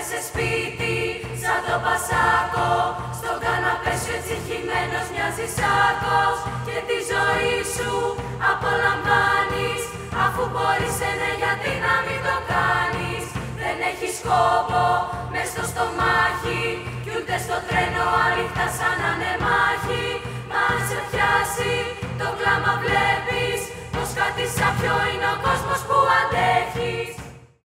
σε σπίτι σαν το Πασάκο. Στον καναπέ σου έτσι χυμένος μοιάζεις σάκος. Και τη ζωή σου απολαμβάνεις, αφού μπορείς ναι, γιατί να μην το κάνεις. Δεν έχεις σκόπο μες στο στομάχι, κι ούτε στο τρένο αλήθεια σαν να είναι μάχη. Μα αν σε πιάσει το κλάμα βλέπεις πως κάτι σάπιο είναι ο κόσμος.